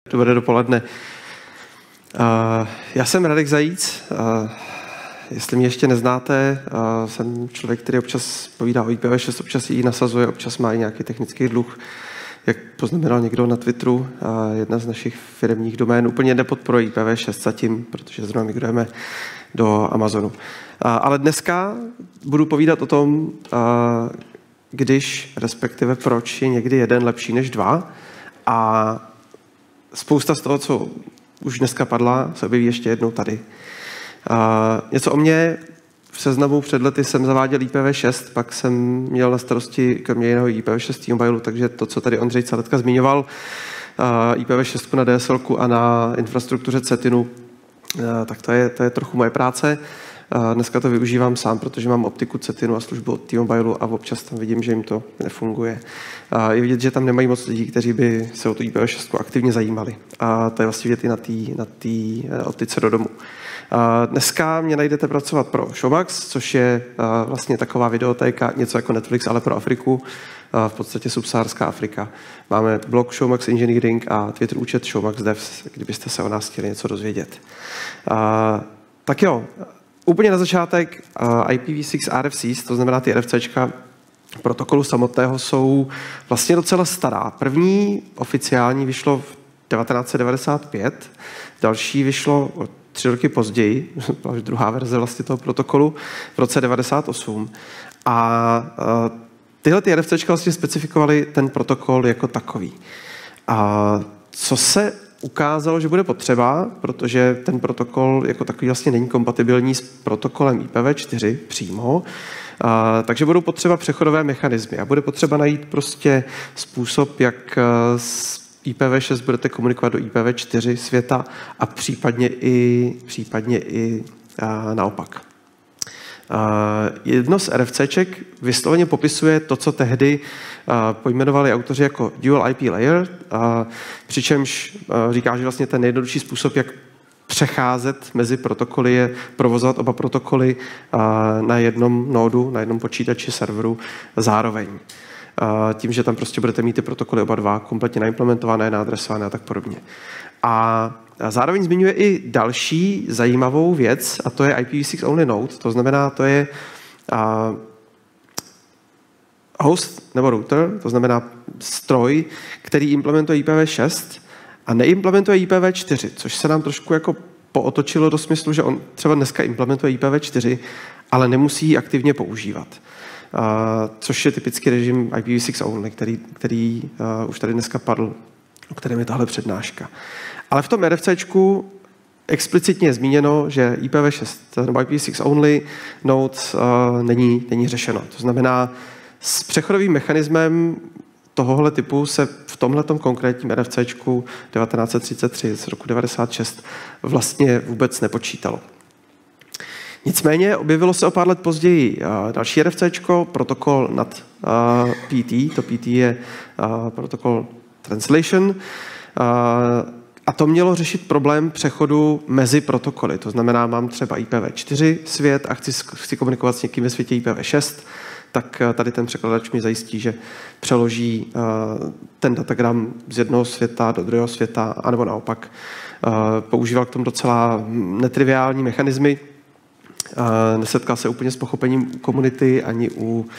Dobré dopoledne. Já jsem Radek Zajíc. Jestli mě ještě neznáte, jsem člověk, který občas povídá o IPv6, občas ji nasazuje, občas má i nějaký technický dluh, jak poznamenal někdo na Twitteru. Jedna z našich firemních domén úplně nepodporuje IPv6 zatím, protože zrovna migrujeme do Amazonu. Ale dneska budu povídat o tom, když, respektive proč je někdy jeden lepší než dva. A spousta z toho, co už dneska padla, se objeví ještě jednou tady. Něco o mě. V Seznamu před lety jsem zaváděl IPv6, pak jsem měl na starosti kromě jiného IPv6 T-Mobile, takže to, co tady Ondřej Caletka zmiňoval, IPv6 na DSL a na infrastruktuře CETINu, tak to je trochu moje práce. Dneska to využívám sám, protože mám optiku CETINu a službu od T-Mobile a občas tam vidím, že jim to nefunguje. Je vidět, že tam nemají moc lidí, kteří by se o tu IPv6 aktivně zajímali. A to je vlastně vidět i na té optice do domu. Dneska mě najdete pracovat pro Showmax, což je vlastně taková videotéka, něco jako Netflix, ale pro Afriku, v podstatě subsaharská Afrika. Máme blog Showmax Engineering a Twitter účet Showmax Devs, kdybyste se o nás chtěli něco dozvědět. Tak jo, úplně na začátek IPv6 RFCs, to znamená ty RFCčka protokolu samotného, jsou vlastně docela stará. První oficiální vyšlo v 1995, další vyšlo 3 roky později, druhá verze vlastně toho protokolu v roce 1998. A tyhle ty RFCčka vlastně specifikovaly ten protokol jako takový. A co se ukázalo, že bude potřeba, protože ten protokol jako takový vlastně není kompatibilní s protokolem IPv4 přímo, takže budou potřeba přechodové mechanismy a bude potřeba najít prostě způsob, jak s IPv6 budete komunikovat do IPv4 světa a případně i naopak. Jedno z RFCček vysloveně popisuje to, co tehdy pojmenovali autoři jako Dual IP Layer, přičemž říká, že vlastně ten nejjednodušší způsob, jak přecházet mezi protokoly, je provozovat oba protokoly na jednom nódu, na jednom počítači serveru zároveň. Tím, že tam prostě budete mít ty protokoly oba dva kompletně naimplementované, naadresované a tak podobně. A zároveň zmiňuje i další zajímavou věc, a to je IPv6 only node, to znamená, to je host nebo router, to znamená stroj, který implementuje IPv6 a neimplementuje IPv4, což se nám trošku jako pootočilo do smyslu, že on třeba dneska implementuje IPv4, ale nemusí ji aktivně používat. Což je typický režim IPv6 only, který už tady dneska padl, o kterém je tahle přednáška. Ale v tom RFCčku explicitně je zmíněno, že IPv6 nebo IPv6 only node není řešeno. To znamená, s přechodovým mechanismem tohohle typu se v tomhletom konkrétním RFCčku 1933 z roku 96 vlastně vůbec nepočítalo. Nicméně objevilo se o pár let později další RFCčko, protokol nad PT, to PT je protokol Translation, a to mělo řešit problém přechodu mezi protokoly. To znamená, mám třeba IPv4 svět a chci komunikovat s někým ve světě IPv6, tak tady ten překladač mi zajistí, že přeloží ten datagram z jednoho světa do druhého světa, anebo naopak. Používal k tomu docela netriviální mechanismy. Nesetkal se úplně s pochopením komunity, ani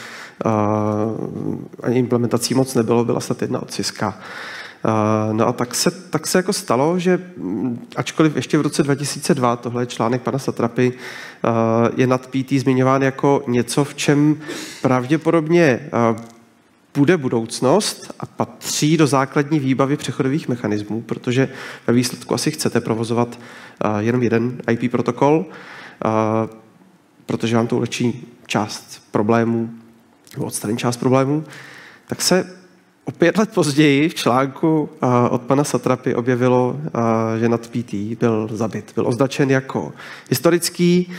implementací moc nebylo, byla snad jedna od Cisca. No a tak se jako stalo, že ačkoliv ještě v roce 2002, tohle je článek pana Satrapy, je nad PT zmiňován jako něco, v čem pravděpodobně bude budoucnost a patří do základní výbavy přechodových mechanismů, protože ve výsledku asi chcete provozovat jenom jeden IP protokol, protože vám to ulehčí část problémů, nebo odstraní část problémů, tak se o 5 let později v článku od pana Satrapy objevilo, že nad PT byl zabit. Byl označen jako historický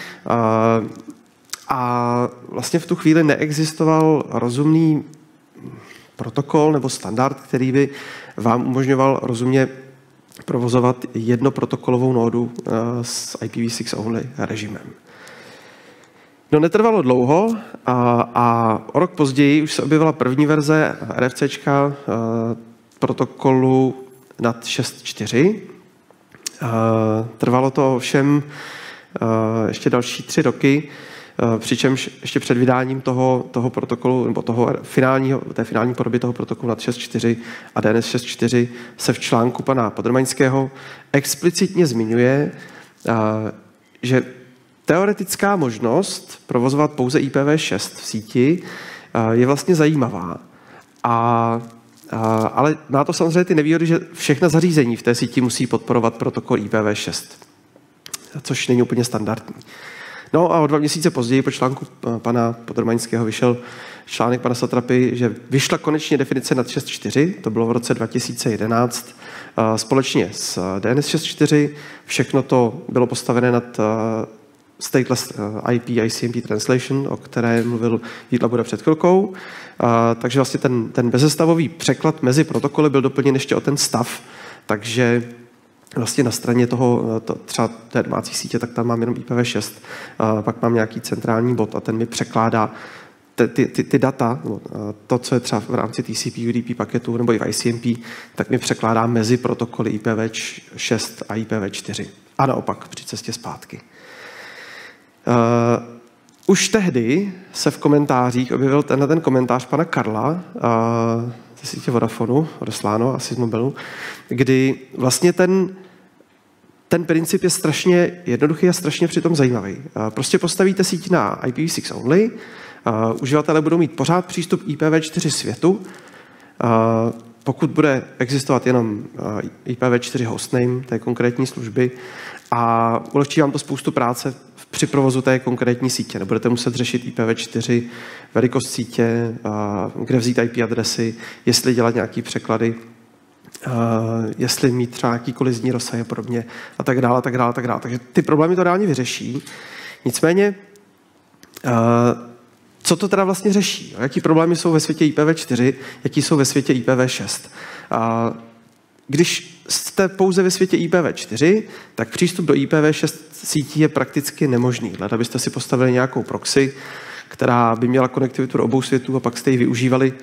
a vlastně v tu chvíli neexistoval rozumný protokol nebo standard, který by vám umožňoval rozumně provozovat jednoprotokolovou nódu s IPv6 only režimem. No netrvalo dlouho a o rok později už se objevila první verze RFCčka protokolu nad 6.4. Trvalo to všem ještě další 3 roky, přičemž ještě před vydáním toho protokolu, nebo té finální podoby toho protokolu nad 6.4 a DNS 6.4 se v článku pana Podrmaňského explicitně zmiňuje, že teoretická možnost provozovat pouze IPv6 v síti je vlastně zajímavá. Ale má to samozřejmě ty nevýhody, že všechna zařízení v té síti musí podporovat protokol IPv6, což není úplně standardní. No a o 2 měsíce později po článku pana Podrmaňského vyšel článek pana Satrapy, že vyšla konečně definice nad 6.4, to bylo v roce 2011, společně s DNS 6.4. Všechno to bylo postavené nad Stateless IP ICMP Translation, o které mluvil Jiří Labuda před chvilkou. Takže vlastně ten bezestavový překlad mezi protokoly byl doplněn ještě o ten stav, takže vlastně na straně třeba té domácí sítě, tak tam mám jenom IPv6, pak mám nějaký centrální bod a ten mi překládá ty data, to, co je třeba v rámci TCP, UDP paketu nebo i v ICMP, tak mi překládá mezi protokoly IPv6 a IPv4. A naopak při cestě zpátky. Už tehdy se v komentářích objevil ten komentář pana Karla ze sítě Vodafonu, odesláno asi z mobilu, kdy vlastně ten princip je strašně jednoduchý a strašně přitom zajímavý. Prostě postavíte síť na IPv6 only, uživatelé budou mít pořád přístup IPv4 světu, pokud bude existovat jenom IPv4 hostname té konkrétní služby a ulehčí vám to spoustu práce při provozu té konkrétní sítě. Nebudete muset řešit IPv4, velikost sítě, kde vzít IP adresy, jestli dělat nějaký překlady, jestli mít třeba nějaký kolizní rozsah a podobně a tak dále, tak dále, tak dále. Takže ty problémy to reálně vyřeší. Nicméně, co to teda vlastně řeší? Jaký problémy jsou ve světě IPv4, jaký jsou ve světě IPv6? Když jste pouze ve světě IPv4, tak přístup do IPv6 sítí je prakticky nemožný. Hled, abyste si postavili nějakou proxy, která by měla konektivitu do obou světů a pak jste ji využívali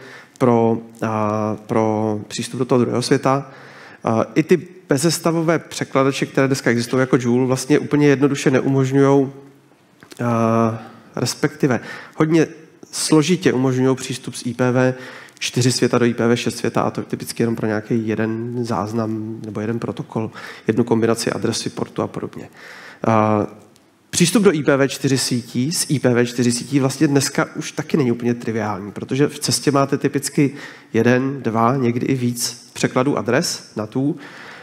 pro přístup do toho druhého světa. I ty bezestavové překladače, které dneska existují jako Joule, vlastně úplně jednoduše neumožňují, respektive hodně složitě umožňují přístup z IPv4 světa do IPv6 světa, a to typicky jenom pro nějaký jeden záznam nebo jeden protokol, jednu kombinaci adresy, portu a podobně. Přístup do IPv4 sítí z IPv4 sítí vlastně dneska už taky není úplně triviální, protože v cestě máte typicky 1, 2, někdy i víc překladů adres na tu.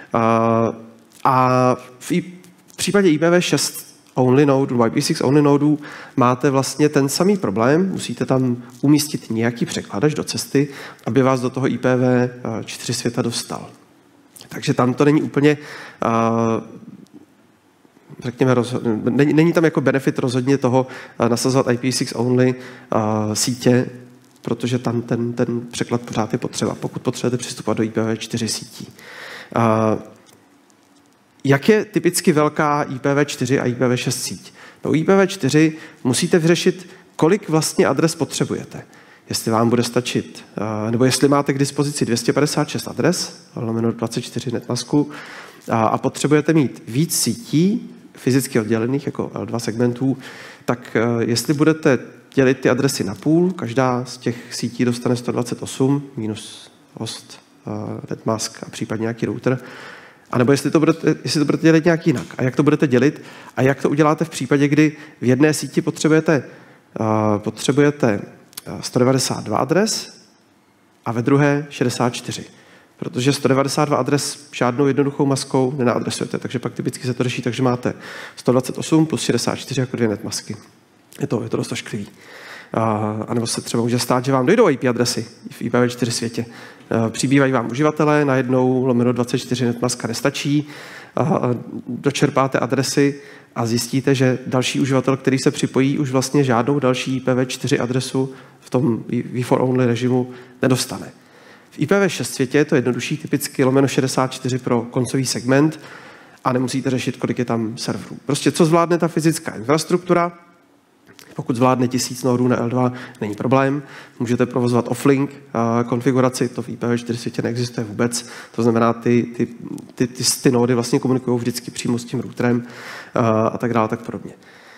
A v případě IPv6 only node, IPv6 only nodů máte vlastně ten samý problém, musíte tam umístit nějaký překladač do cesty, aby vás do toho IPv4 světa dostal. Takže tam to není úplně, řekněme, není tam jako benefit rozhodně toho nasazovat IPv6 only sítě, protože tam ten překlad pořád je potřeba, pokud potřebujete přistupovat do IPv4 sítí. Jak je typicky velká IPv4 a IPv6 síť? No IPv4 musíte vyřešit, kolik vlastně adres potřebujete. Jestli vám bude stačit, nebo jestli máte k dispozici 256 adres, lomeno 24 netmasku, a potřebujete mít víc sítí, fyzicky oddělených jako L2 segmentů, tak jestli budete dělit ty adresy na půl, každá z těch sítí dostane 128 minus host, netmask a případně nějaký router, a nebo jestli to budete dělit nějak jinak. A jak to budete dělit a jak to uděláte v případě, kdy v jedné síti potřebujete 192 adres a ve druhé 64. Protože 192 adres žádnou jednoduchou maskou nenaadresujete, takže pak typicky se to řeší, takže máte 128 plus 64 jako 2 netmasky. Je to dost ošklivý. A nebo se třeba může stát, že vám dojdou IP adresy v IPv4 světě. Přibývají vám uživatelé, najednou lomeno 24 netmaska nestačí, dočerpáte adresy a zjistíte, že další uživatel, který se připojí, už vlastně žádnou další IPv4 adresu v tom v4-only režimu nedostane. V IPv6 světě je to jednodušší, typicky lomeno 64 pro koncový segment a nemusíte řešit, kolik je tam serverů. Prostě co zvládne ta fyzická infrastruktura, Pokud zvládne 1000 nódů na L2, není problém. Můžete provozovat offlink konfiguraci, to v IPv4 světě neexistuje vůbec. To znamená, ty nódy vlastně komunikují vždycky přímo s tím routerem a tak dále, tak podobně.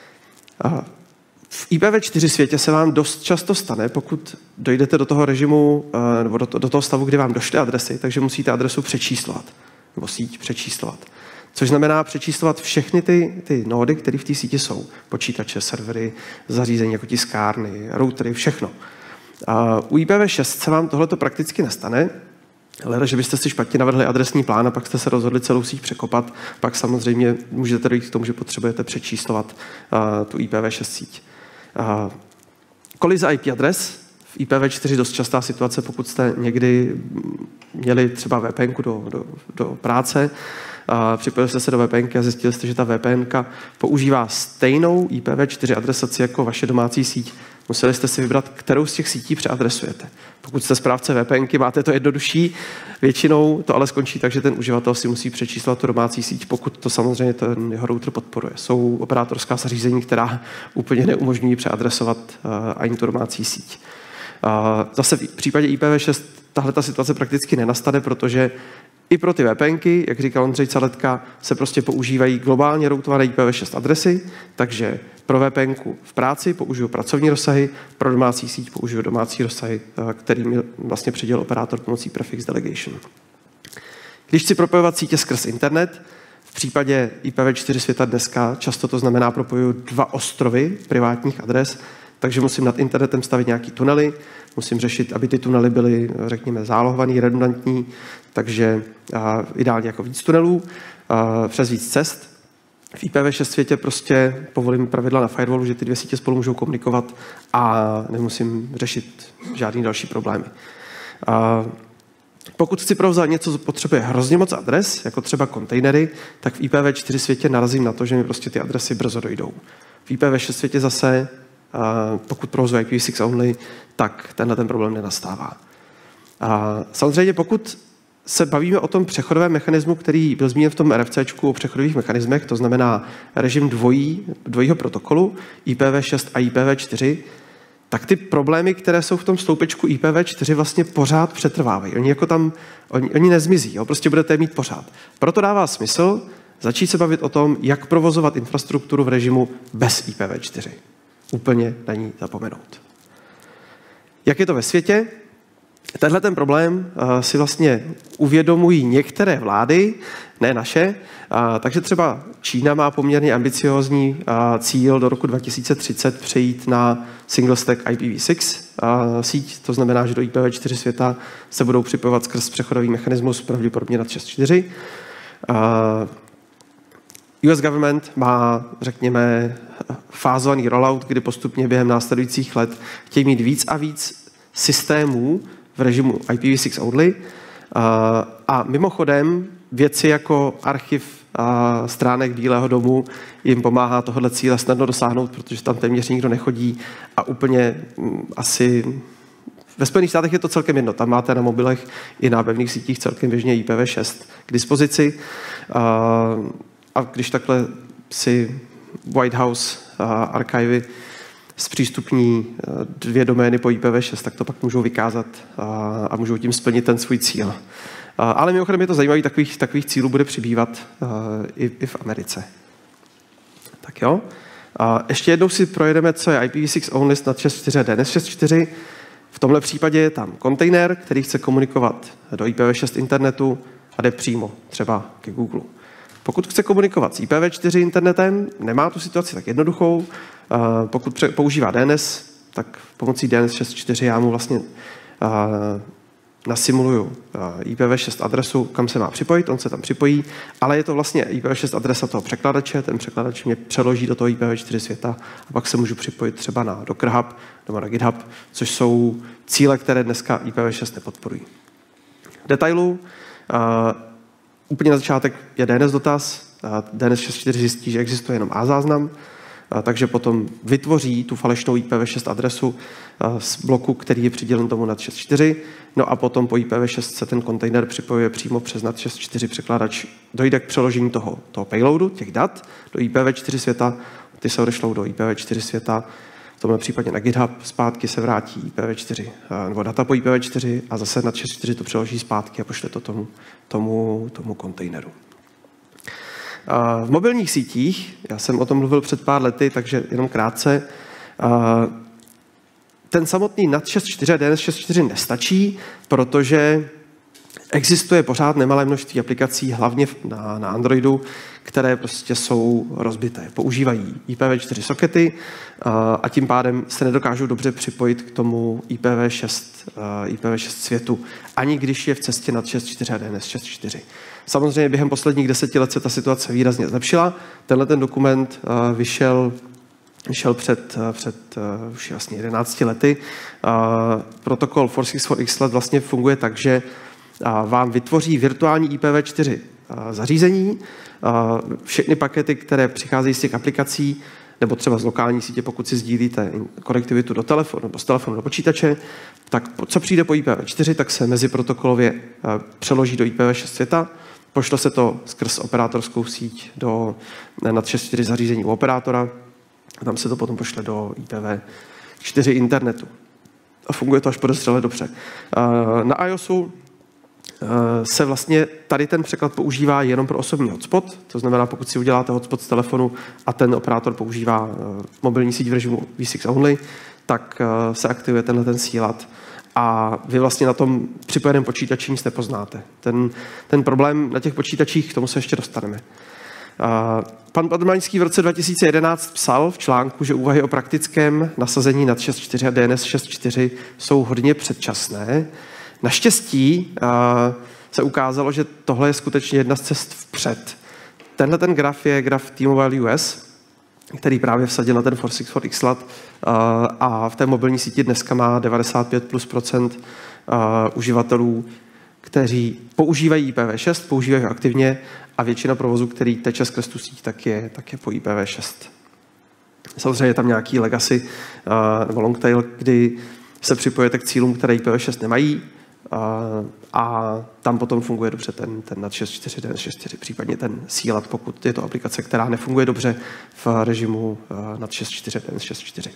V IPv4 světě se vám dost často stane, pokud dojdete do toho režimu, nebo do toho stavu, kdy vám došly adresy, takže musíte adresu přečíslovat, nebo síť přečíslovat. Což znamená přečíslovat všechny ty nódy, které v té síti jsou. Počítače, servery, zařízení jako tiskárny, routery, všechno. U IPv6 se vám tohleto prakticky nestane, ale že byste si špatně navrhli adresní plán a pak jste se rozhodli celou síť překopat, pak samozřejmě můžete dojít k tomu, že potřebujete přečíslovat tu IPv6 síť. Kolize IP adres. V IPv4 dost častá situace, pokud jste někdy měli třeba VPNku do práce, připojili jste se do VPNky a zjistili jste, že ta VPNka používá stejnou IPv4 adresaci jako vaše domácí síť. Museli jste si vybrat, kterou z těch sítí přeadresujete. Pokud jste správce VPNky, máte to jednodušší, většinou to ale skončí tak, že ten uživatel si musí přečíslat tu domácí síť, pokud to samozřejmě ten jeho router podporuje. Jsou operátorská zařízení, která úplně neumožňují přeadresovat ani tu domácí síť. Zase v případě IPv6 tahle ta situace prakticky nenastane, protože i pro ty VPNky, jak říkal Ondřej Caletka, se prostě používají globálně routované IPv6 adresy, takže pro VPNku v práci použiju pracovní rozsahy, pro domácí síť použiju domácí rozsahy, kterými vlastně přidělil operátor pomocí prefix delegation. Když chci propojovat sítě skrz internet, v případě IPv4 světa dneska často to znamená propojuju 2 ostrovy privátních adres, takže musím nad internetem stavit nějaký tunely, musím řešit, aby ty tunely byly, řekněme, zálohovaný, redundantní, takže ideálně jako víc tunelů, přes víc cest. V IPv6 světě prostě povolím pravidla na firewallu, že ty 2 sítě spolu můžou komunikovat a nemusím řešit žádný další problémy. Pokud chci provozovat něco, co potřebuje hrozně moc adres, jako třeba kontejnery, tak v IPv4 světě narazím na to, že mi prostě ty adresy brzo dojdou. V IPv6 světě zase, pokud provozuji IPv6 only, tak tenhle ten problém nenastává. Samozřejmě pokud se bavíme o tom přechodovém mechanismu, který byl zmíněn v tom RFCčku o přechodových mechanismech, to znamená režim dvojího protokolu, IPv6 a IPv4, tak ty problémy, které jsou v tom sloupečku IPv4, vlastně pořád přetrvávají. Oni nezmizí, prostě budete je mít pořád. Proto dává smysl začít se bavit o tom, jak provozovat infrastrukturu v režimu bez IPv4. Úplně na ní zapomenout. Jak je to ve světě? Tenhle ten problém si vlastně uvědomují některé vlády, ne naše, takže třeba Čína má poměrně ambiciózní cíl do roku 2030 přejít na single stack IPv6 síť, to znamená, že do IPv4 světa se budou připojovat skrz přechodový mechanismus pravděpodobně nad 6.4. US government má, řekněme, fázovaný rollout, kdy postupně během následujících let chtějí mít víc a víc systémů v režimu IPv6 only. A mimochodem věci jako archiv stránek Bílého domu jim pomáhá tohle cíle snadno dosáhnout, protože tam téměř nikdo nechodí a úplně asi ve Spojených státech je to celkem jedno. Tam máte na mobilech i na pevných sítích celkem běžně IPv6 k dispozici. A když takhle si White House archivy zpřístupní 2 domény po IPv6, tak to pak můžou vykázat a můžou tím splnit ten svůj cíl. Ale mimochodem je to zajímavé, takových cílů bude přibývat i v Americe. Tak jo. Ještě jednou si projedeme, co je IPv6 only nad 6.4 a DNS 6.4. V tomhle případě je tam kontejner, který chce komunikovat do IPv6 internetu a jde přímo třeba ke Google. Pokud chce komunikovat s IPv4 internetem, nemá tu situaci tak jednoduchou. Pokud používá DNS, tak pomocí DNS 6.4 já mu vlastně nasimuluju IPv6 adresu, kam se má připojit, on se tam připojí, ale je to vlastně IPv6 adresa toho překladače, ten překladač mě přeloží do toho IPv4 světa a pak se můžu připojit třeba na Docker Hub nebo na GitHub, což jsou cíle, které dneska IPv6 nepodporují. Detailu. Úplně na začátek je DNS dotaz. DNS 6.4 zjistí, že existuje jenom A záznam, takže potom vytvoří tu falešnou IPv6 adresu z bloku, který je přidělen tomu NAT 6.4. No a potom po IPv6 se ten kontejner připojuje přímo přes NAT 6.4 překladač. Dojde k přeložení toho payloadu, těch dat, do IPv4 světa. Ty se odešlou do IPv4 světa. v tomhle případě na GitHub, zpátky se vrátí IPv4, nebo data po IPv4 a zase nad 6.4 to přeloží zpátky a pošle to tomu kontejneru. V mobilních sítích, já jsem o tom mluvil před pár lety, takže jenom krátce, ten samotný NAT 6.4 a DNS 6.4 nestačí, protože existuje pořád nemalé množství aplikací, hlavně na Androidu, které prostě jsou rozbité. Používají IPv4 sokety a tím pádem se nedokážou dobře připojit k tomu IPv6 světu, ani když je v cestě nad 6.4 a DNS 6.4. Samozřejmě během posledních 10 let se ta situace výrazně zlepšila. Tenhle ten dokument vyšel před už vlastně 11 lety. Protokol 464X vlastně funguje tak, že vám vytvoří virtuální IPv4 zařízení. Všechny pakety, které přicházejí z těch aplikací, nebo třeba z lokální sítě, pokud si sdílíte konektivitu do telefonu nebo z telefonu do počítače, tak co přijde po IPv4, tak se meziprotokolově přeloží do IPv6 světa, pošle se to skrz operátorskou síť nad 6.4 zařízení u operátora a tam se to potom pošle do IPv4 internetu. A funguje to až podezřele dobře. Na iOSu se vlastně tady ten překlad používá jenom pro osobní hotspot, to znamená, pokud si uděláte hotspot z telefonu a ten operátor používá mobilní síť v režimu V6 only, tak se aktivuje ten sílat a vy vlastně na tom připojeném počítači nic nepoznáte. Ten problém na těch počítačích, k tomu se ještě dostaneme. Pan Podmanický v roce 2011 psal v článku, že úvahy o praktickém nasazení nad 6.4 a DNS 6.4 jsou hodně předčasné. Naštěstí se ukázalo, že tohle je skutečně jedna z cest vpřed. Tenhle ten graf je graf T-Mobile US, který právě vsadil na ten 464X a v té mobilní síti dneska má 95% uživatelů, kteří používají IPv6, používají ho aktivně a většina provozu, který teče skrz tu síť, tak je po IPv6. Samozřejmě je tam nějaký legacy nebo long tail, kdy se připojete k cílům, které IPv6 nemají, a tam potom funguje dobře ten nad 6.4, DNS 6.4, případně ten sílat, pokud je to aplikace, která nefunguje dobře v režimu nad 6.4, DNS 6.4.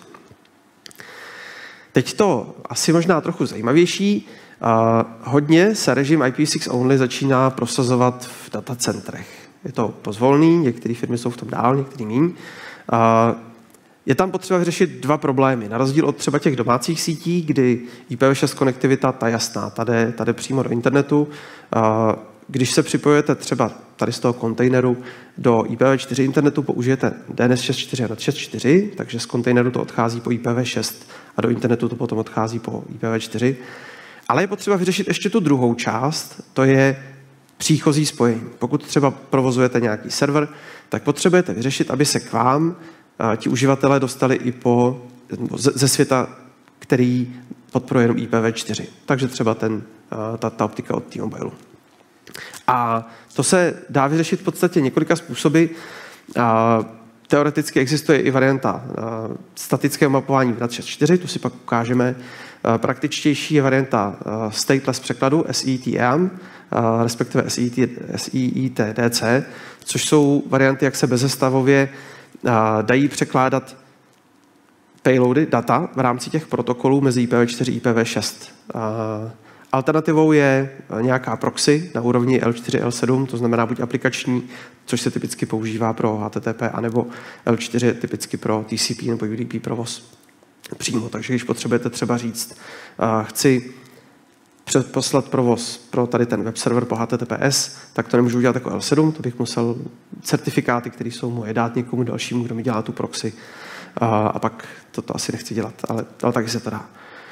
Teď to asi možná trochu zajímavější. Hodně se režim IPv6 only začíná prosazovat v datacentrech. Je to pozvolný, některé firmy jsou v tom dál, některé míň. Je tam potřeba vyřešit dva problémy. Na rozdíl od třeba těch domácích sítí, kdy IPv6 konektivita, ta jasná, ta jde přímo do internetu. Když se připojujete třeba tady z toho kontejneru do IPv4 internetu, použijete DNS 6.4 a nad 6.4, takže z kontejneru to odchází po IPv6 a do internetu to potom odchází po IPv4. Ale je potřeba vyřešit ještě tu druhou část, to je příchozí spojení. Pokud třeba provozujete nějaký server, tak potřebujete vyřešit, aby se k vám ti uživatelé dostali i ze světa, který podporuje jenom IPv4. Takže třeba ta optika od T-Mobile. A to se dá vyřešit v podstatě několika způsoby. Teoreticky existuje i varianta statického mapování nad 6.4, tu si pak ukážeme. Praktičtější je varianta stateless překladu SEITM, respektive SEITDC, což jsou varianty, jak se bezestavově dají překládat payloady, data v rámci těch protokolů mezi IPv4 a IPv6. Alternativou je nějaká proxy na úrovni L4, L7, to znamená buď aplikační, což se typicky používá pro HTTP, anebo L4 typicky pro TCP nebo UDP provoz přímo. Takže když potřebujete třeba říct, chci poslat provoz pro tady ten web server po HTTPS, tak to nemůžu udělat jako L7, to bych musel certifikáty, které jsou moje, dát někomu dalšímu, kdo mi dělá tu proxy. A pak to asi nechci dělat, ale taky se to dá.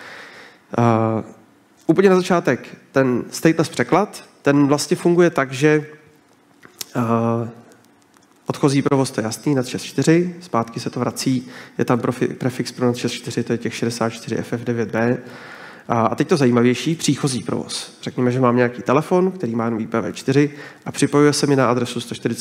Úplně na začátek, ten stateless překlad, ten vlastně funguje tak, že odchozí provoz, to je jasný, nad 6.4, zpátky se to vrací, je tam prefix pro nad 6.4, to je těch 64 FF9B. A teď to zajímavější, příchozí provoz. Řekněme, že mám nějaký telefon, který má jenom IPv4 a připojuje se mi na adresu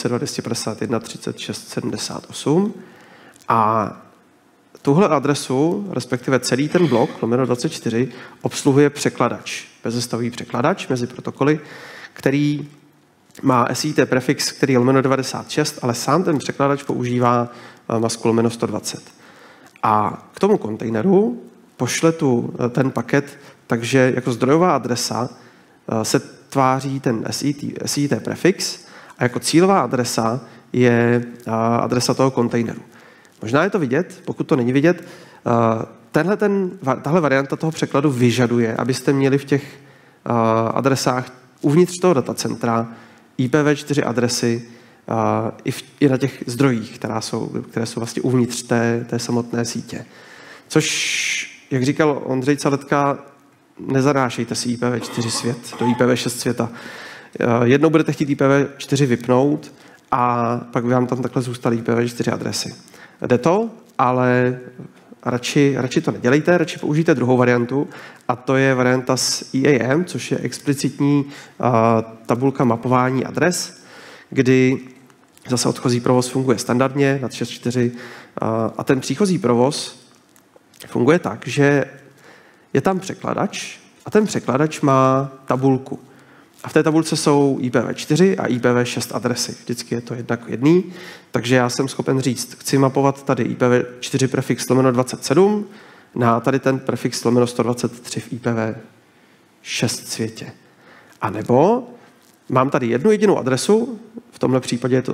142.251.3678 a tuhle adresu, respektive celý ten blok, /24, obsluhuje překladač, bezestavový překladač mezi protokoly, který má SIT prefix, který je /96, ale sám ten překladač používá masku /120. A k tomu kontejneru pošle ten paket, takže jako zdrojová adresa se tváří ten SIT prefix a jako cílová adresa je adresa toho kontejneru. Možná je to vidět, pokud to není vidět, tahle varianta toho překladu vyžaduje, abyste měli v těch adresách uvnitř toho datacentra IPv4 adresy i na těch zdrojích, které jsou vlastně uvnitř té samotné sítě. Což, jak říkal Ondřej Caletka, nezanášejte si IPv4 svět do IPv6 světa. Jednou budete chtít IPv4 vypnout a pak by vám tam takhle zůstaly IPv4 adresy. Jde to, ale radši to nedělejte, radši použijte druhou variantu a to je varianta s EAM, což je explicitní tabulka mapování adres, kdy zase odchozí provoz funguje standardně nad 6.4 a ten příchozí provoz funguje tak, že je tam překladač a ten překladač má tabulku. A v té tabulce jsou IPv4 a IPv6 adresy. Vždycky je to 1:1, takže já jsem schopen říct, chci mapovat tady IPv4 prefix /27 na tady ten prefix /123 v IPv6 světě. A nebo mám tady jednu jedinou adresu, v tomhle případě je to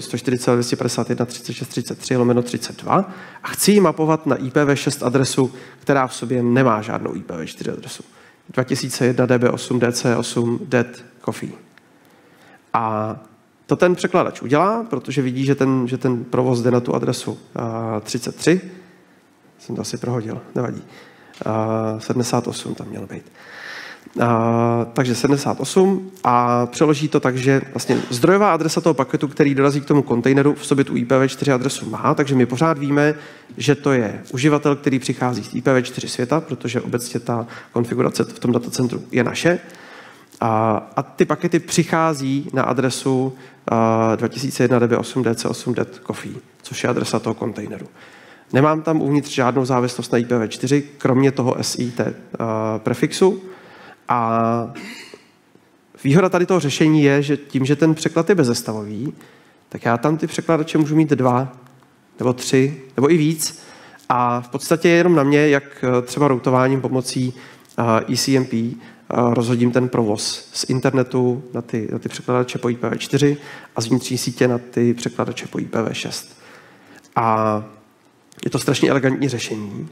140.251.36.33/32 a chci ji mapovat na IPv6 adresu, která v sobě nemá žádnou IPv4 adresu. 2001 DB8 DC8 DET Coffee. A to ten překladač udělá, protože vidí, že ten provoz jde na tu adresu 33. Jsem to asi prohodil, nevadí. 78 tam mělo být. Takže 78 a přeloží to tak, že vlastně zdrojová adresa toho paketu, který dorazí k tomu kontejneru, v sobě tu IPv4 adresu má, takže my pořád víme, že to je uživatel, který přichází z IPv4 světa, protože obecně ta konfigurace v tom datacentru je naše. A ty pakety přichází na adresu 2001 DB8 DC8 DET Coffee, což je adresa toho kontejneru. Nemám tam uvnitř žádnou závislost na IPv4, kromě toho SIT prefixu. A výhoda tady toho řešení je, že tím, že ten překlad je bezestavový, tak já tam ty překladače můžu mít 2, nebo 3, nebo i víc. A v podstatě je jenom na mě, jak třeba routováním pomocí ECMP rozhodím ten provoz z internetu na ty překladače po IPv4 a z vnitřní sítě na ty překladače po IPv6. A je to strašně elegantní řešení.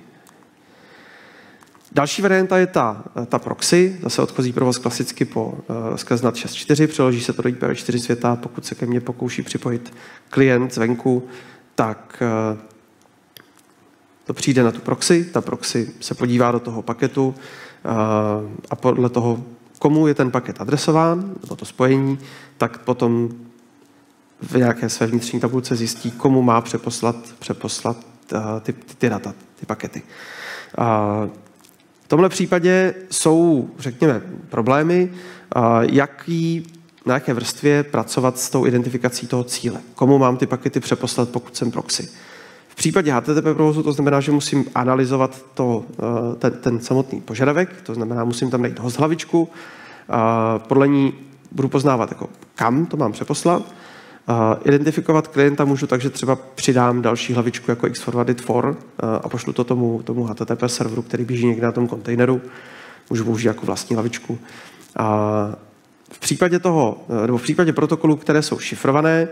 Další varianta je ta proxy, zase odchozí provoz klasicky skrz NAT 6.4, přeloží se to do IPv4 světa, pokud se ke mně pokouší připojit klient zvenku, tak to přijde na tu proxy, ta proxy se podívá do toho paketu a podle toho, komu je ten paket adresován, nebo to spojení, tak potom v nějaké své vnitřní tabulce zjistí, komu má přeposlat ty data, ty pakety. V tomhle případě jsou, řekněme, problémy, na jaké vrstvě pracovat s tou identifikací toho cíle. Komu mám ty pakety přeposlat, pokud jsem proxy. V případě HTTP provozu to znamená, že musím analyzovat ten samotný požadavek, to znamená, musím tam najít host hlavičku, podle ní budu poznávat, jako, kam to mám přeposlat. Identifikovat klienta můžu tak, že třeba přidám další hlavičku jako xforwarded for a pošlu to tomu HTTP serveru, který běží někde na tom kontejneru. Můžu použít jako vlastní hlavičku. V případě protokolů, které jsou šifrované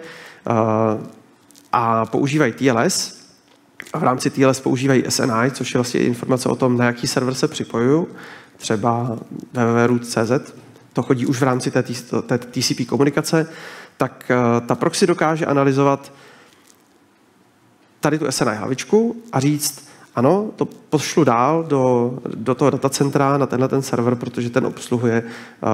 a používají TLS, a v rámci TLS používají SNI, což je vlastně informace o tom, na jaký server se připojuju, třeba www.root.cz, to chodí už v rámci té TCP komunikace, tak ta proxy dokáže analyzovat tady tu SNI hlavičku a říct, ano, to pošlu dál do toho datacentra na tenhle ten server, protože ten obsluhuje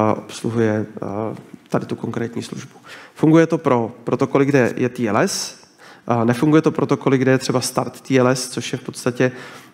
tady tu konkrétní službu. Funguje to pro protokoly, kde je TLS, nefunguje to protokoly, kde je třeba start TLS, což je v podstatě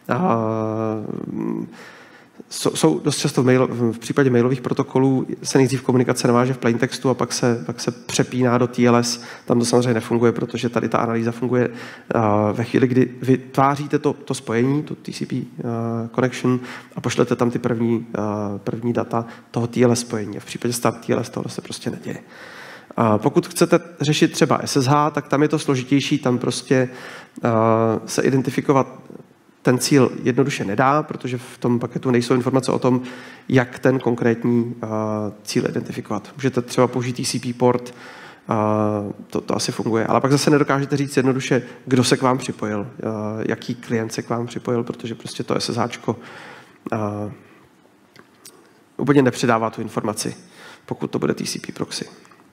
jsou dost často v případě mailových protokolů se nejdřív komunikace naváže v plaintextu a pak se přepíná do TLS. Tam to samozřejmě nefunguje, protože tady ta analýza funguje ve chvíli, kdy vytváříte to spojení, tu TCP connection a pošlete tam ty první data toho TLS spojení. A v případě start TLS tohle se prostě neděje. Pokud chcete řešit třeba SSH, tak tam je to složitější, tam prostě se identifikovat ten cíl jednoduše nedá, protože v tom paketu nejsou informace o tom, jak ten konkrétní cíl identifikovat. Můžete třeba použít TCP port, to asi funguje, ale pak zase nedokážete říct jednoduše, kdo se k vám připojil, jaký klient se k vám připojil, protože prostě to SSHčko úplně nepředává tu informaci, pokud to bude TCP proxy.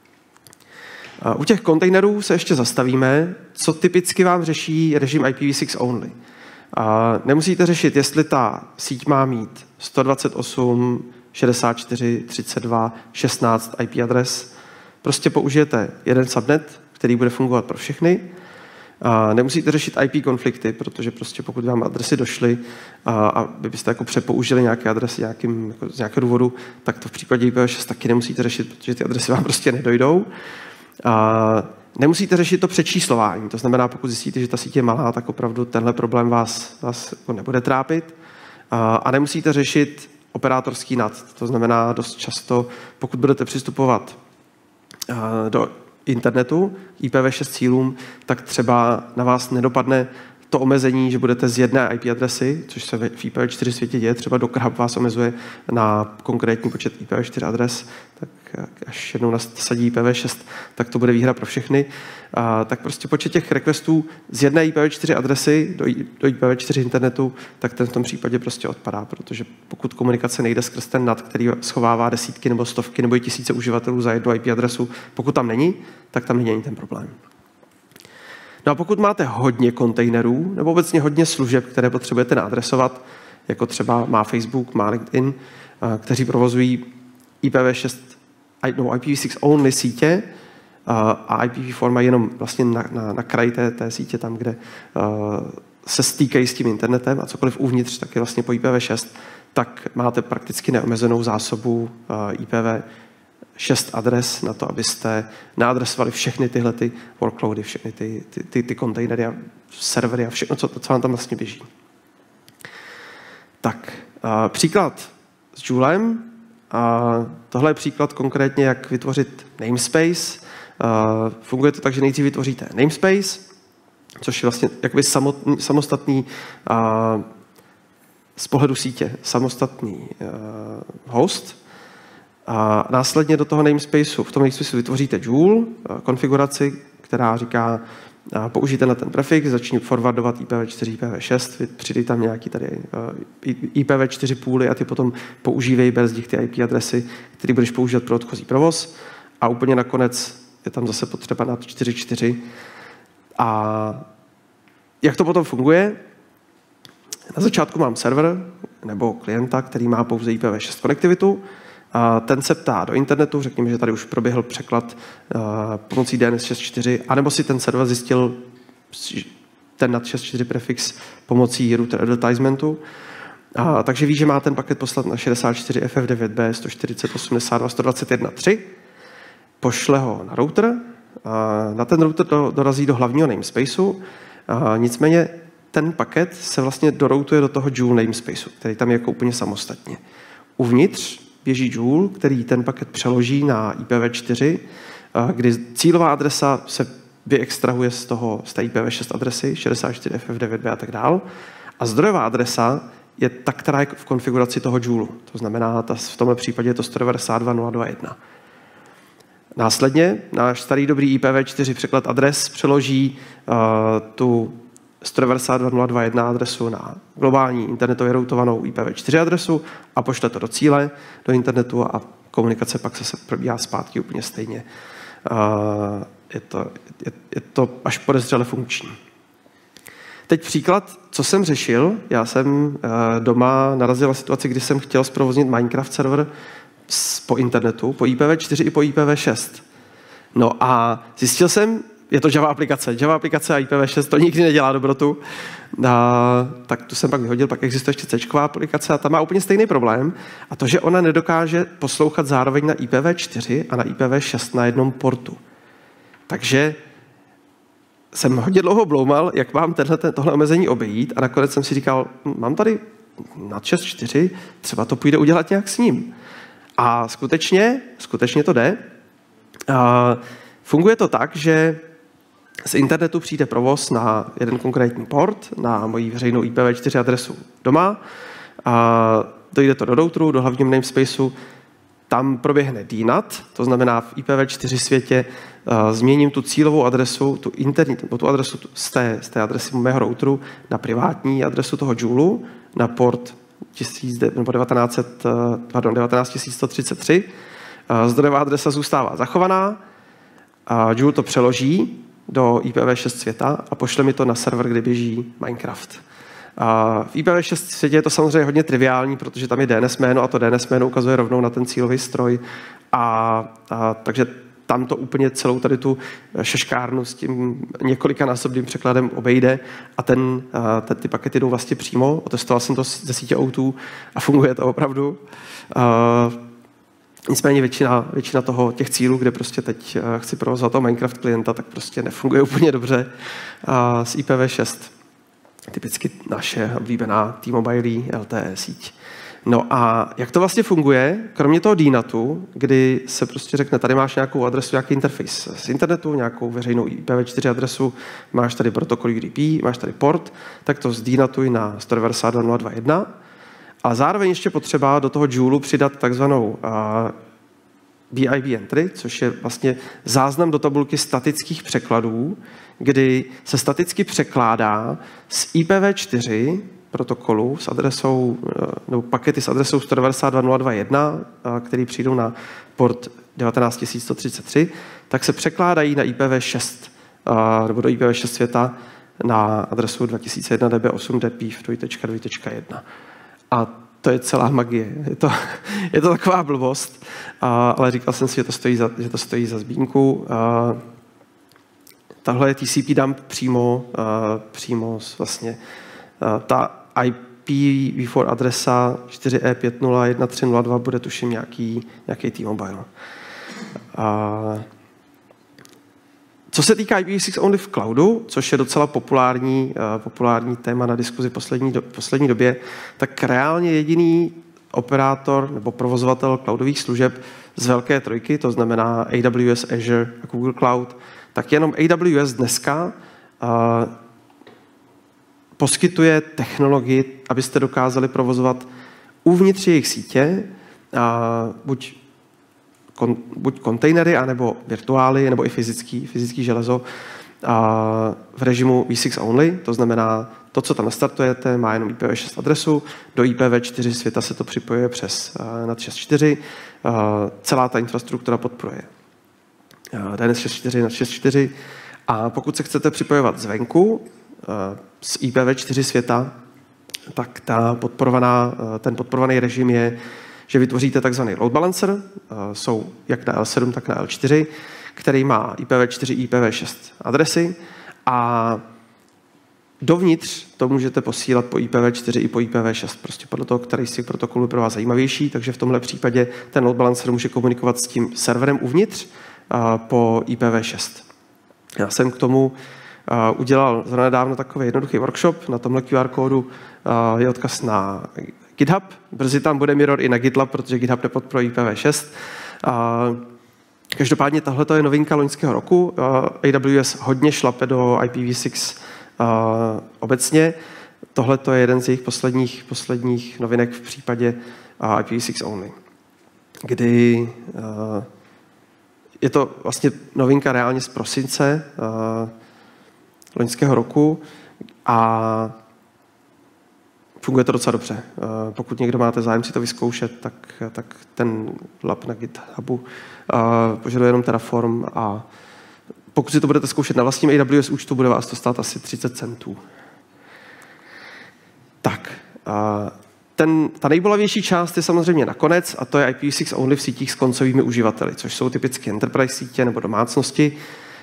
U těch kontejnerů se ještě zastavíme, co typicky vám řeší režim IPv6 only. Nemusíte řešit, jestli ta síť má mít 128, 64, 32, 16 IP adres. Prostě použijete jeden subnet, který bude fungovat pro všechny. Nemusíte řešit IP konflikty, protože prostě pokud vám adresy došly a vy byste jako přepoužili nějaké adresy z nějakého důvodu, tak to v případě IPv6 taky nemusíte řešit, protože ty adresy vám prostě nedojdou. Nemusíte řešit to přečíslování, to znamená, pokud zjistíte, že ta síť je malá, tak opravdu tenhle problém vás jako nebude trápit. A nemusíte řešit operátorský NAT, to znamená dost často, pokud budete přistupovat do internetu IPv6 cílům, tak třeba na vás nedopadne to omezení, že budete z jedné IP adresy, což se v IPv4 světě děje, třeba Docker vás omezuje na konkrétní počet IPv4 adres, tak až jednou nasadí IPv6, tak to bude výhra pro všechny. Tak prostě počet těch requestů z jedné IPv4 adresy do IPv4 internetu, tak ten v tom případě prostě odpadá, protože pokud komunikace nejde skrz ten NAT, který schovává desítky nebo stovky nebo i tisíce uživatelů za jednu IP adresu, pokud tam není, tak tam není ani ten problém. No a pokud máte hodně kontejnerů nebo obecně hodně služeb, které potřebujete naadresovat, jako třeba má Facebook, má LinkedIn, kteří provozují IPv6 only sítě a IPv4 mají jenom vlastně na kraji té sítě, tam, kde se stýkají s tím internetem a cokoliv uvnitř, tak je vlastně po IPv6, tak máte prakticky neomezenou zásobu IPv6 adres na to, abyste naadresovali všechny tyhle ty workloady, všechny ty kontejnery a servery a všechno, co vám tam vlastně běží. Tak, příklad s Joulem. Tohle je příklad konkrétně, jak vytvořit namespace. Funguje to tak, že nejdřív vytvoříte namespace, což je vlastně jakoby samostatný z pohledu sítě, samostatný host. A následně do toho namespaceu, v tom namespaceu vytvoříte Joule, konfiguraci, která říká, použijte na ten prefix, začni forwardovat IPv4, IPv6, přidej tam nějaký tady IPv4 půly a ty potom používej bez nich ty IP adresy, které budeš používat pro odchozí provoz. A úplně nakonec je tam zase potřeba na 4.4. A jak to potom funguje? Na začátku mám server nebo klienta, který má pouze IPv6 konektivitu. A ten se ptá do internetu, řekněme, že tady už proběhl překlad pomocí DNS 6.4, anebo si ten server zjistil ten NAT 6.4 prefix pomocí router advertisementu. Takže ví, že má ten paket poslat na 64 FF9B 140.82 121.3, pošle ho na router, na ten router dorazí do hlavního namespaceu, nicméně ten paket se vlastně doroutuje do toho Joule namespaceu, který tam je jako úplně samostatně. Uvnitř běží Joule, který ten paket přeloží na IPv4, kdy cílová adresa se vyextrahuje z té IPv6 adresy, 64 FF9B a tak dál. A zdrojová adresa je ta, která je v konfiguraci toho Joule. To znamená, v tomhle případě je to 192.021. Následně náš starý dobrý IPv4 překlad adres přeloží tu 192.021 adresu na globální internetově routovanou IPv4 adresu a pošle to do cíle, do internetu a komunikace pak se probíhá zpátky úplně stejně. Je to až podezřele funkční. Teď příklad, co jsem řešil. Já jsem doma narazil na situaci, kdy jsem chtěl zprovoznit Minecraft server po internetu, po IPv4 i po IPv6. No a zjistil jsem, je to Java aplikace. Java aplikace a IPv6 to nikdy nedělá dobrotu. Tak tu jsem pak vyhodil, pak existuje ještě C-čková aplikace a ta má úplně stejný problém. A to, že ona nedokáže poslouchat zároveň na IPv4 a na IPv6 na jednom portu. Takže jsem hodně dlouho bloumal, jak mám tohle omezení obejít a nakonec jsem si říkal, mám tady na 6.4, třeba to půjde udělat nějak s ním. A skutečně to jde. Funguje to tak, že z internetu přijde provoz na jeden konkrétní port, na moji veřejnou IPv4 adresu doma, a dojde to do routeru, do hlavního namespaceu, tam proběhne DNAT, to znamená v IPv4 světě změním tu cílovou adresu, tu interní, tu adresu z té adresy mého routeru na privátní adresu toho Joulu, na port 19133. Zdrojová adresa zůstává zachovaná, a Joule to přeloží do IPv6 světa a pošle mi to na server, kde běží Minecraft. V IPv6 světě je to samozřejmě hodně triviální, protože tam je DNS jméno a to DNS jméno ukazuje rovnou na ten cílový stroj. Takže tam to úplně celou tady tu šeškárnu s tím několikanásobným překladem obejde a ty pakety jdou vlastně přímo. Otestoval jsem to ze sítě O2 a funguje to opravdu. Nicméně většina těch cílů, kde prostě teď chci provozovat toho Minecraft klienta, tak prostě nefunguje úplně dobře s IPv6. Typicky naše oblíbená T-Mobile LTE síť. No a jak to vlastně funguje, kromě toho DNATu, kdy se prostě řekne, tady máš nějakou adresu, nějaký interface z internetu, nějakou veřejnou IPv4 adresu, máš tady protokol UDP, máš tady port, tak to zdNATuj na 192.0.2.1. A zároveň ještě potřeba do toho Joulu přidat takzvanou BIB entry, což je vlastně záznam do tabulky statických překladů, kdy se staticky překládá z IPv4 protokolu s adresou, nebo pakety s adresou 192.0.2.1, který přijdou na port 19133, tak se překládají na IPv6, nebo do IPv6 světa na adresu 2001 db8 dp2.2.1. A to je celá magie. Je to taková blbost, ale říkal jsem si, že to stojí za zmínku. Tahle je TCP dump přímo vlastně ta IPv4 adresa 4E501302 bude tuším nějaký T-Mobile. Co se týká IPv6 only v cloudu, což je docela populární téma na diskuzi poslední době, tak reálně jediný operátor nebo provozovatel cloudových služeb z velké trojky, to znamená AWS, Azure a Google Cloud, tak jenom AWS dneska poskytuje technologii, abyste dokázali provozovat uvnitř jejich sítě buď kontejnery, anebo virtuály, nebo i fyzický železo v režimu V6 only, to znamená, to, co tam nastartujete, má jenom IPv6 adresu, do IPv4 světa se to připojuje přes NAT 6.4, celá ta infrastruktura podporuje DNS 6.4, NAT 6.4 a pokud se chcete připojovat zvenku z IPv4 světa, tak ten podporovaný režim je, že vytvoříte takzvaný load balancer, jsou jak na L7, tak na L4, který má IPv4, IPv6 adresy a dovnitř to můžete posílat po IPv4 i po IPv6, prostě podle toho, který z těch protokolů je pro vás zajímavější, takže v tomhle případě ten load balancer může komunikovat s tím serverem uvnitř po IPv6. Já jsem k tomu udělal nedávno takový jednoduchý workshop, na tomhle QR kódu je odkaz na GitHub. Brzy tam bude mirror i na GitLab, protože GitHub nepodporuje IPv6. Každopádně tahle je novinka loňského roku. AWS hodně šlape do IPv6 obecně. Tohle je jeden z jejich posledních novinek v případě IPv6 only, kdy je to vlastně novinka reálně z prosince loňského roku a funguje to docela dobře. Pokud někdo máte zájem si to vyzkoušet, tak ten lab na GitHubu požaduje jenom Terraform a pokud si to budete zkoušet na vlastním AWS účtu, bude vás to stát asi 30 centů. Tak, ta nejbolavější část je samozřejmě nakonec a to je IPv6 only v sítích s koncovými uživateli, což jsou typicky enterprise sítě nebo domácnosti.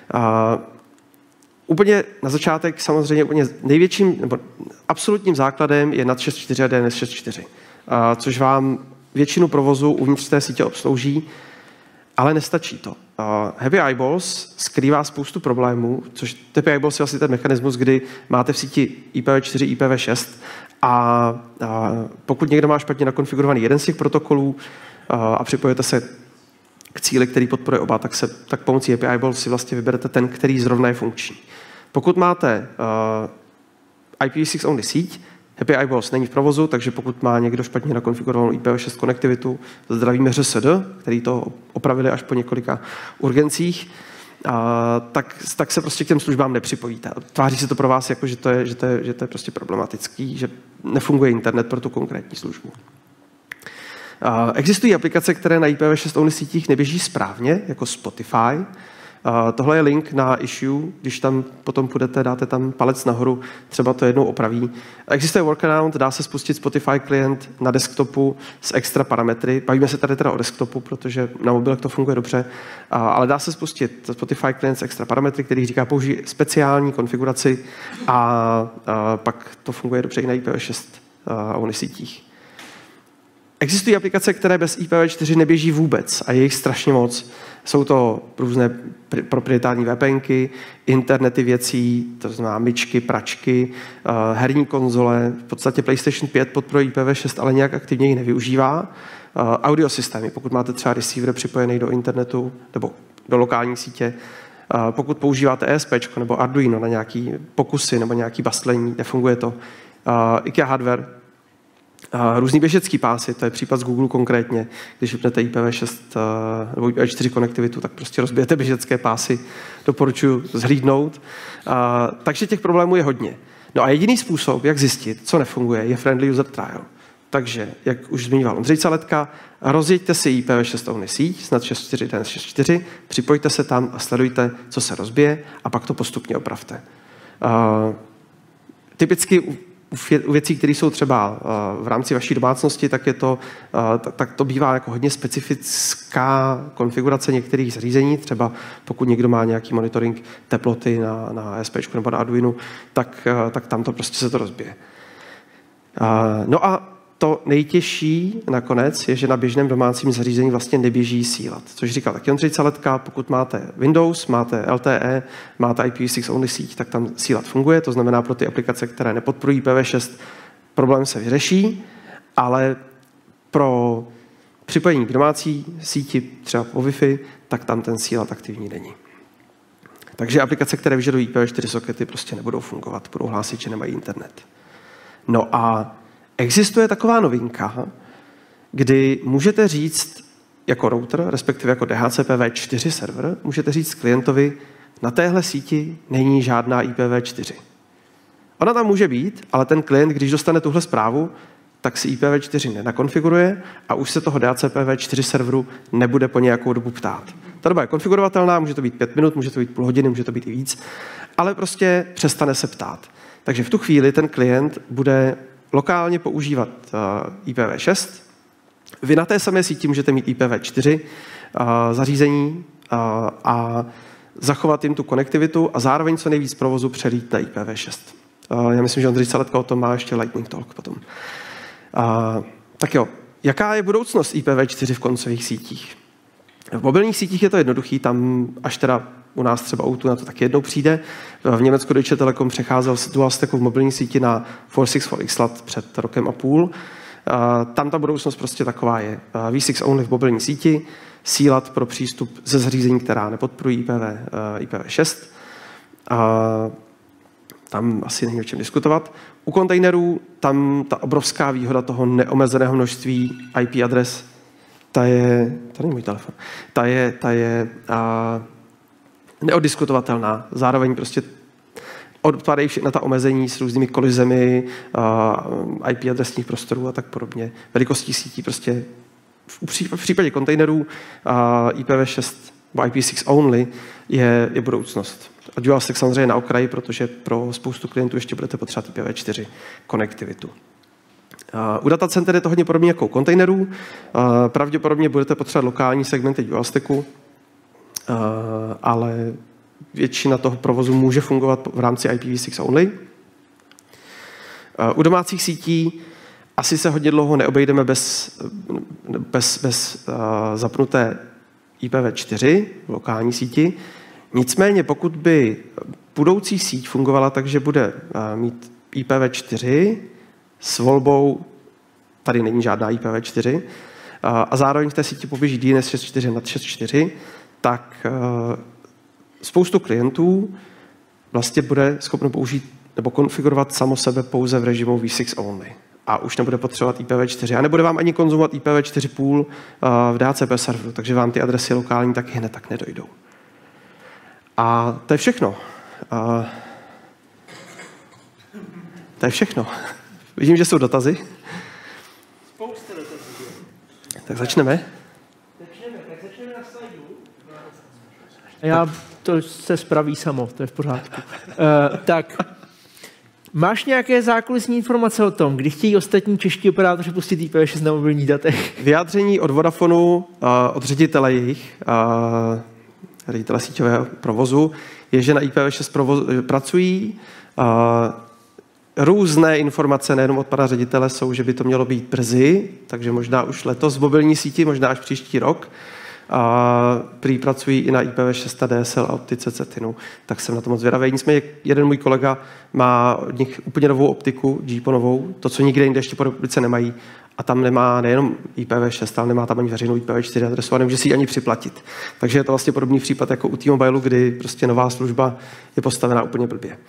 Úplně na začátek samozřejmě úplně největším nebo absolutním základem je NAT 6.4 a DNS 6.4, což vám většinu provozu uvnitř té sítě obslouží, ale nestačí to. Happy Eyeballs skrývá spoustu problémů, což Happy Eyeballs je vlastně ten mechanismus, kdy máte v síti IPv4, IPv6 a pokud někdo má špatně nakonfigurovaný jeden z těch protokolů a připojete se k cíli, který podporuje oba, tak pomocí API Balls si vlastně vyberete ten, který zrovna je funkční. Pokud máte IPv6 only síť, API Balls není v provozu, takže pokud má někdo špatně nakonfigurovanou IPv6 konektivitu, zdravíme ŘSD, který to opravili až po několika urgencích, tak se prostě k těm službám nepřipojíte. Tváří se to pro vás jako, že to je prostě problematický, že nefunguje internet pro tu konkrétní službu. Existují aplikace, které na IPv6 only sítích neběží správně, jako Spotify. Tohle je link na issue, když tam potom půjdete, dáte tam palec nahoru, třeba to jednou opraví. Existuje workaround, dá se spustit Spotify klient na desktopu s extra parametry. Bavíme se tady teda o desktopu, protože na mobilech to funguje dobře, ale dá se spustit Spotify klient s extra parametry, který říká použij speciální konfiguraci a pak to funguje dobře i na IPv6 only sítích. Existují aplikace, které bez IPv4 neběží vůbec a je jich strašně moc. Jsou to různé proprietární VPNky, internety věcí, to znamená myčky, pračky, herní konzole. V podstatě PlayStation 5 podporuje IPv6, ale nějak aktivně ji nevyužívá. Audio systémy, pokud máte třeba receiver připojený do internetu nebo do lokální sítě. Pokud používáte ESP nebo Arduino na nějaký pokusy nebo nějaký bastlení, nefunguje to. IKEA hardware, různý běžecký pásy, to je případ z Google konkrétně. Když vypnete IPv6 nebo IPv4 konektivitu, tak prostě rozbijete běžecké pásy. Doporučuji zhlídnout. Takže těch problémů je hodně. No a jediný způsob, jak zjistit, co nefunguje, je friendly user trial. Takže, jak už zmiňoval Ondřej Caletka, rozjeďte si IPv6 only síť, snad 6.4, připojte se tam a sledujte, co se rozbije a pak to postupně opravte. Typicky u věcí, které jsou třeba v rámci vaší domácnosti, tak to bývá jako hodně specifická konfigurace některých zařízení. Třeba pokud někdo má nějaký monitoring teploty na ESP nebo na Arduino, tak tam to prostě se to rozbije. No a to nejtěžší nakonec je, že na běžném domácím zařízení vlastně neběží sílat. Což říkal taky Ondřej Caletka, pokud máte Windows, máte LTE, máte IPv6 only síť, tak tam sílat funguje. To znamená pro ty aplikace, které nepodporují IPv6, problém se vyřeší, ale pro připojení k domácí síti, třeba po Wi-Fi, tak tam ten sílat aktivní není. Takže aplikace, které vyžadují IPv4 sokety, prostě nebudou fungovat, budou hlásit, že nemají internet. No a existuje taková novinka, kdy můžete říct jako router, respektive jako DHCPV4 server, můžete říct klientovi, na téhle síti není žádná IPv4. Ona tam může být, ale ten klient, když dostane tuhle zprávu, tak si IPv4 nenakonfiguruje a už se toho DHCPV4 serveru nebude po nějakou dobu ptát. Ta doba je konfigurovatelná, může to být 5 minut, může to být půl hodiny, může to být i víc, ale prostě přestane se ptát. Takže v tu chvíli ten klient bude lokálně používat IPv6. Vy na té samé síti můžete mít IPv4 zařízení a zachovat jim tu konektivitu a zároveň co nejvíc provozu přelít na IPv6. Já myslím, že Ondřej Caletka o tom má ještě Lightning Talk potom. Tak jo, jaká je budoucnost IPv4 v koncových sítích? V mobilních sítích je to jednoduchý, tam až teda u nás třeba O2 na to taky jednou přijde. V Německu Deutsche Telekom přecházel z dual stacku v mobilní síti na 464XLAT před rokem a půl. Tam ta budoucnost prostě taková je. V6 only v mobilní síti, sílat pro přístup ze zařízení, která nepodporují IPv6. Tam asi není o čem diskutovat. U kontejnerů tam ta obrovská výhoda toho neomezeného množství IP adres, to není můj telefon, ta je neoddiskutovatelná. Zároveň prostě odpadají všechna ta omezení s různými kolizemi, IP adresních prostorů a tak podobně. Velikostí sítí prostě v případě kontejnerů IPv6 nebo IPv6 only je budoucnost. A dual stack samozřejmě na okraji, protože pro spoustu klientů ještě budete potřebovat IPv4 konektivitu. U datacenter je to hodně podobně jako u kontejnerů. Pravděpodobně budete potřebovat lokální segmenty dual stacku, ale většina toho provozu může fungovat v rámci IPv6 only. U domácích sítí asi se hodně dlouho neobejdeme bez zapnuté IPv4 v lokální síti. Nicméně, pokud by budoucí síť fungovala tak, že bude mít IPv4 s volbou, tady není žádná IPv4, a zároveň v té síti poběží DNS 6.4 nad 6.4, tak spoustu klientů vlastně bude schopno použít nebo konfigurovat samo sebe pouze v režimu v6 only. A už nebude potřebovat IPv4. A nebude vám ani konzumovat IPv4 v DHCP serveru, takže vám ty adresy lokální taky hned tak nedojdou. A to je všechno. To je všechno. Vidím, že jsou dotazy. Spousta dotazů. Tak začneme. Tak začneme na slajdu. To se spraví samo, to je v pořádku. Tak, máš nějaké zákulisní informace o tom, kdy chtějí ostatní čeští operátoři pustit IPv6 na mobilních datech? Vyjádření od Vodafonu, od ředitele jejich, ředitele síťového provozu, je, že na IPv6 pracují. Různé informace, nejenom od pana ředitele, jsou, že by to mělo být brzy, takže možná už letos v mobilní síti, možná až příští rok. Prý pracují i na IPv6 a DSL a optice Cetinu, tak jsem na to moc zvědavý. Nicméně jeden můj kolega má od nich úplně novou optiku, GPOnovou, to, co nikde jinde ještě po republice nemají, a tam nemá nejenom IPv6, ale nemá tam ani veřejnou IPv4 adresu a nemůže si ji ani připlatit. Takže je to vlastně podobný případ jako u T-Mobile, kdy prostě nová služba je postavená úplně blbě.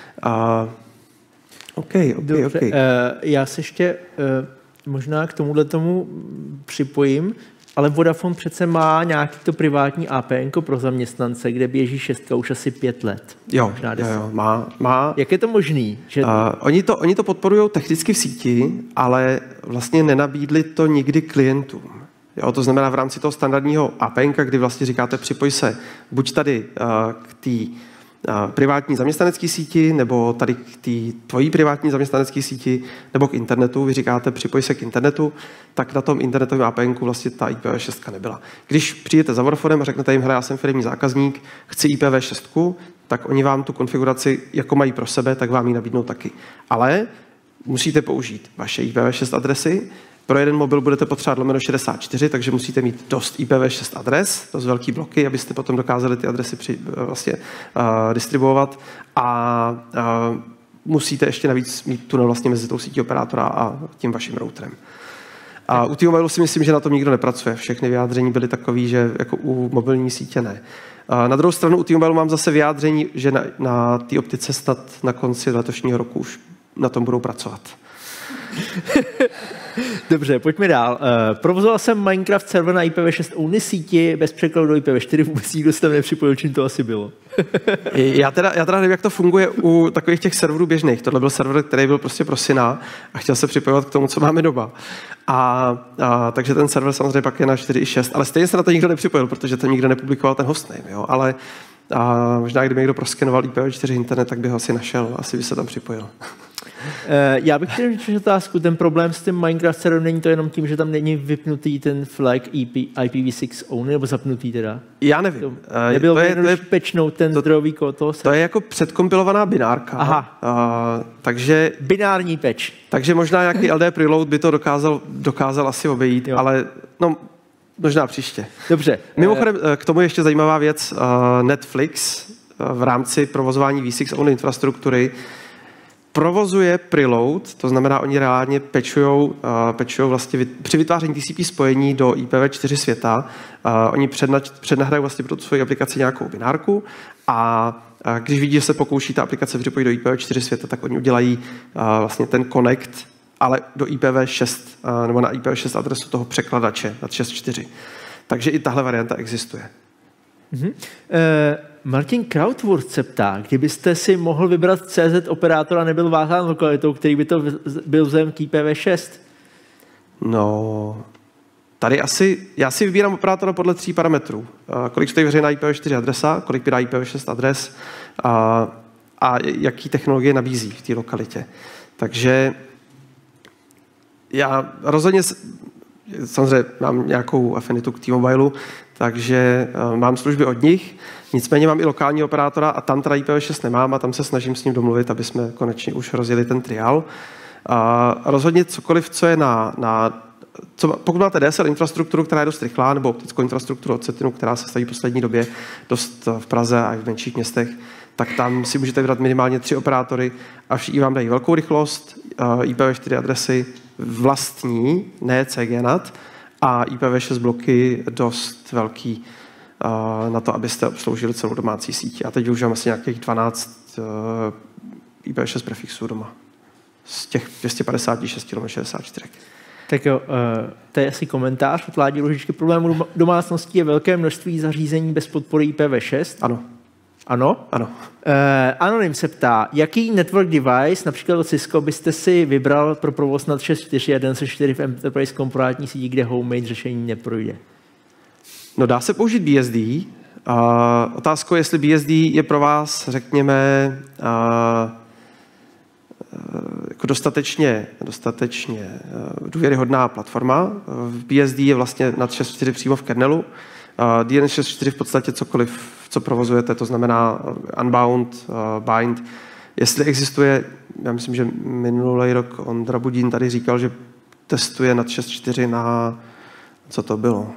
Okay. Já se ještě možná k tomuhle tomu připojím, ale Vodafone přece má nějaký to privátní APN pro zaměstnance, kde běží 6 už asi 5 let. Jo, má. Jak je to možný? Že... Oni to podporují technicky v síti, ale vlastně nenabídli to nikdy klientům. Jo, to znamená v rámci toho standardního APN, kdy vlastně říkáte připoj se buď tady k té privátní zaměstnanecké síti, nebo tady k té tvojí privátní zaměstnanecké síti, nebo k internetu, vy říkáte připoj se k internetu, tak na tom internetovém APNku vlastně ta IPv6 nebyla. Když přijete za Vodafonem a řeknete jim, hele, já jsem firemní zákazník, chci IPv6, tak oni vám tu konfiguraci, jako mají pro sebe, tak vám ji nabídnou taky. Ale musíte použít vaše IPv6 adresy. Pro jeden mobil budete potřebovat /64, takže musíte mít dost IPv6 adres, dost velký bloky, abyste potom dokázali ty adresy distribuovat a musíte ještě navíc mít tunel vlastně mezi tou sítí operátora a tím vaším routerem. A u T-Mobile si myslím, že na tom nikdo nepracuje. Všechny vyjádření byly takové, že jako u mobilní sítě ne. Na druhou stranu u T-Mobile mám zase vyjádření, že na té optice snad na konci letošního roku už na tom budou pracovat. Dobře, pojďme dál. Provozoval jsem Minecraft server na IPv6 only síti, bez překladu do IPv4, vůbec nikdo se tam nepřipojil, čím to asi bylo. Já teda nevím, jak to funguje u takových těch serverů běžných. Tohle byl server, který byl prostě pro syna a chtěl se připojovat k tomu, co máme doma. Takže ten server samozřejmě pak je na 4.6, ale stejně se na to nikdo nepřipojil, protože to nikdo nepublikoval ten hostname. Jo? Ale možná, kdyby někdo proskenoval IPv4 internet, tak by ho asi našel, asi by se tam připojil. Já bych chtěl říct otázku, ten problém s tím Minecraft serverem není to jenom tím, že tam není vypnutý ten flag IPv6 only, nebo zapnutý teda? Já nevím. Nebylo jednoduše pečnout ten zdrojový kód toho serveru? To je jako předkompilovaná binárka. Aha. Takže binární patch. Takže možná nějaký LD preload by to dokázal asi obejít, jo. Ale no, možná příště. Dobře. Mimochodem, k tomu ještě zajímavá věc. Netflix v rámci provozování v6 only infrastruktury provozuje preload, to znamená, oni reálně pečujou vlastně při vytváření TCP spojení do IPv4 světa. Oni přednahrají vlastně pro tu svoji aplikaci nějakou binárku a když vidí, že se pokouší ta aplikace připojit do IPv4 světa, tak oni udělají vlastně ten connect, ale do IPv6 nebo na IPv6 adresu toho překladače nad 6.4. Takže i tahle varianta existuje. Mm-hmm. Martin Krautwurst se ptá, kdybyste si mohl vybrat CZ operátora, nebyl vázán lokalitou, který by to byl vzhledem k IPv6? No, tady já si vybírám operátora podle 3 parametrů. Kolik stojí veřejná IPv4 adresa, kolik vydá IPv6 adres a jaký technologie nabízí v té lokalitě. Takže já rozhodně samozřejmě mám nějakou afinitu k T-Mobileu, takže mám služby od nich, nicméně mám i lokální operátora a tam teda IPv6 nemám a tam se snažím s ním domluvit, aby jsme konečně už rozjeli ten trial. Rozhodně cokoliv, co je pokud máte DSL infrastrukturu, která je dost rychlá, nebo optickou infrastrukturu od Cetinu, která se staví v poslední době dost v Praze a i v menších městech, tak tam si můžete vybrat minimálně 3 operátory a všichni vám dají velkou rychlost, IPv4 adresy vlastní, ne CGNAT, a IPv6 bloky dost velký na to, abyste obsloužili celou domácí síť. Já teď využívám asi nějakých 12 IPv6 prefixů doma. Z těch 256/64. Tak jo, to je asi komentář od Ládi Lužičky. Problémů domácností je velké množství zařízení bez podpory IPv6. Ano. Ano? Ano. Anonym se ptá, jaký network device, například od Cisco, byste si vybral pro provoz nad 6.4 a DNS4 v Enterprise korporátní síti, kde homemade řešení neprojde? No dá se použít BSD. Otázkou je, jestli BSD je pro vás, řekněme, jako dostatečně důvěryhodná platforma. V BSD je vlastně nad 6.4 přímo v kernelu. DNS 6.4 v podstatě cokoliv, co provozujete, to znamená Unbound, Bind. Jestli existuje, já myslím, že minulý rok Ondra Budín tady říkal, že testuje nad 6.4 na, co to bylo?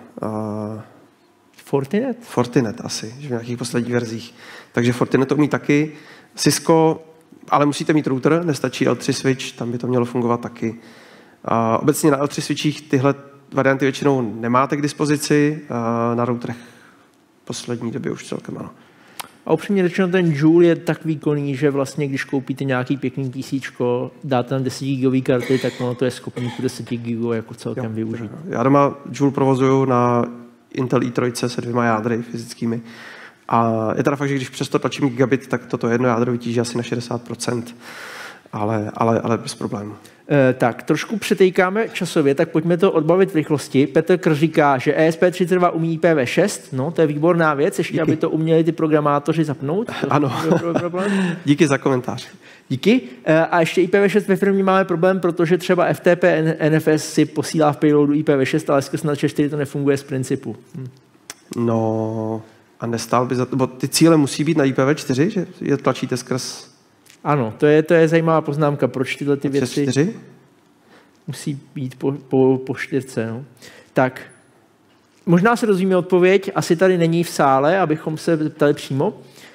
Fortinet? Fortinet asi, že v nějakých posledních verzích. Takže Fortinet to umí taky. Cisco, ale musíte mít router, nestačí L3 switch, tam by to mělo fungovat taky. Obecně na L3 switchích tyhle varianty většinou nemáte k dispozici, na routerech poslední době už celkem ano. A upřímně řečeno, ten Joule je tak výkonný, že vlastně, když koupíte nějaký pěkný PCčko, dáte tam 10 GB karty, tak ono to je schopný 10 GB jako celkem využít. Já doma Joule provozuju na Intel i3 se 2 jádry fyzickými. A je teda fakt, že když přesto tlačím gigabit, tak toto jedno jádro vytíží asi na 60%, ale bez problémů. Tak, trošku přetejkáme časově, tak pojďme to odbavit v rychlosti. Petr Krš říká, že ESP32 umí IPv6, no to je výborná věc, ještě díky. Aby to uměli ty programátoři zapnout. Ano, díky za komentář. Díky. A ještě IPv6 ve firmě máme problém, protože třeba FTP NFS si posílá v payloadu IPv6, ale skrz na 4 to nefunguje z principu. No, a nestál by za to, bo ty cíle musí být na IPv4, že je tlačíte skrz... Ano, to je zajímavá poznámka, proč tyhle ty věci 4? Musí být po 4. No. Tak, možná se dozvíme odpověď, asi tady není v sále, abychom se ptali přímo.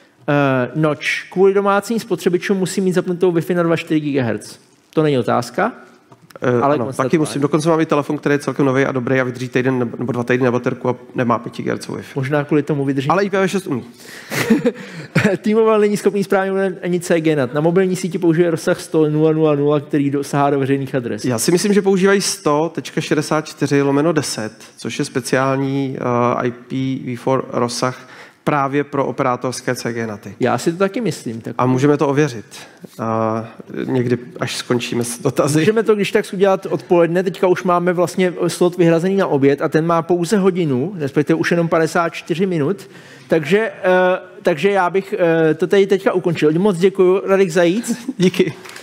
Noč, kvůli domácím spotřebičům musí mít zapnutou Wi-Fi na 2,4 GHz. To není otázka. Ale ano, taky musím. Dokonce mám i telefon, který je celkem nový a dobrý a vydrží týden nebo 2 týdny na baterku a nemá 5 GHz Wi-Fi. Možná kvůli tomu vydrží. Ale IPv6 umí. T-Mobile není schopný správně ani CGNet. Na mobilní síti použije rozsah 100.0.0.0, který sahá do veřejných adres. Já si myslím, že používají 100.64/10, což je speciální IPv4 rozsah právě pro operátorské CGNety. Já si to taky myslím. Tak... A můžeme to ověřit. Někdy, až skončíme s dotazy. Můžeme to když tak udělat odpoledne. Teďka už máme vlastně slot vyhrazený na oběd a ten má pouze hodinu, respektive už jenom 54 minut. Takže já bych to tady teďka ukončil. Moc děkuji, Radek Zajíc. Díky.